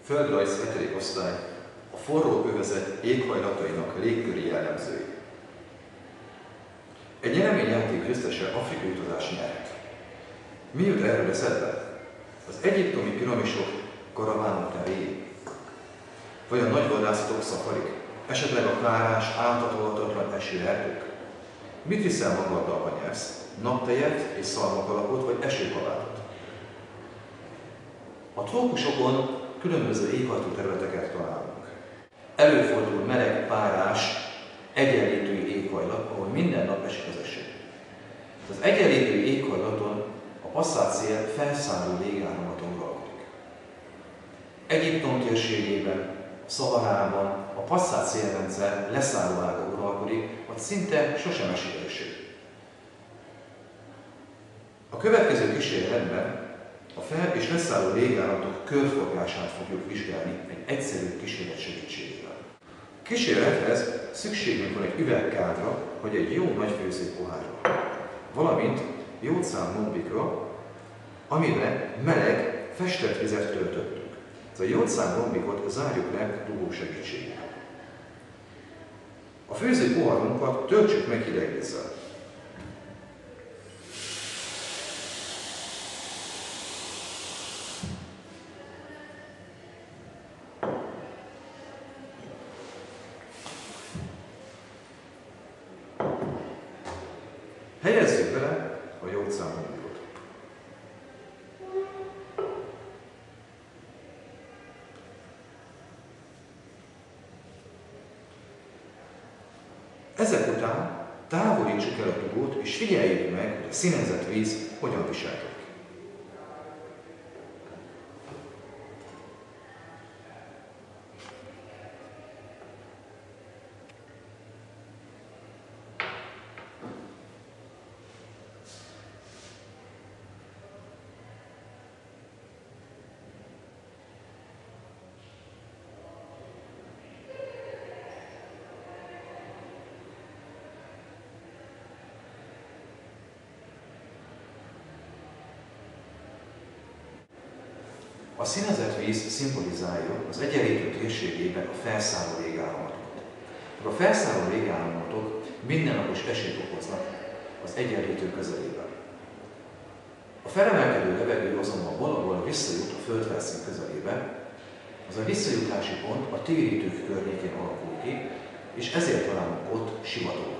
Földrajz 7. osztály. A forró övezet éghajlatainak légköri jellemzői. Egy nyereményjáték győztese afrikai utazást nyert. Mi jut erről eszedbe? Az egyiptomi piramisok karavánoknál végig? Vagy a nagy vadászatok szafarik? Esetleg a párás, áthatolhatatlan esőerdők? Mit hiszel magaddal, ha nyersz? Naptejet és szalmakalapot, vagy esőkabátot? A trópusokon különböző éghajlatú területeket találunk. Előfordul meleg, párás, egyenlítői éghajlat, ahol minden nap esik az eső. Az egyenlítői éghajlaton a passzát szél felszálló légáramlaton uralkodik. Egyiptom térségében, Szaharában a passzát szélrendszer leszálló ága uralkodik, vagy szinte sosem esik eső. A következő kísérletben a fel- és leszálló légáramatok körforgását fogjuk vizsgálni egy egyszerű kísérlet segítségével. A kísérlethez szükségünk van egy üvegkádra, vagy egy jó nagy főzőpohárra, valamint jódszám lombikra, amire meleg, festett vizet töltöttünk. Ez a jódszám lombikot zárjuk le dugó segítségével. A főzőpoharunkat töltsük meg hideg vízzel. Helyezzük bele a jódszám lombikot. Ezek után távolítsuk el a dugót, és figyeljük meg, hogy a színezett víz hogyan viselkedik. A színezett víz szimbolizálja az egyenlítő térségében a felszálló légáramlatokat. A felszálló légáramlatok mindennapos esőt okoznak az egyenlítő közelében. A felemelkedő levegő azonban valahol visszajut a földfelszín közelébe, az a visszajutási pont a térítők környékén alakul ki, és ezért találunk ott sivatagokat.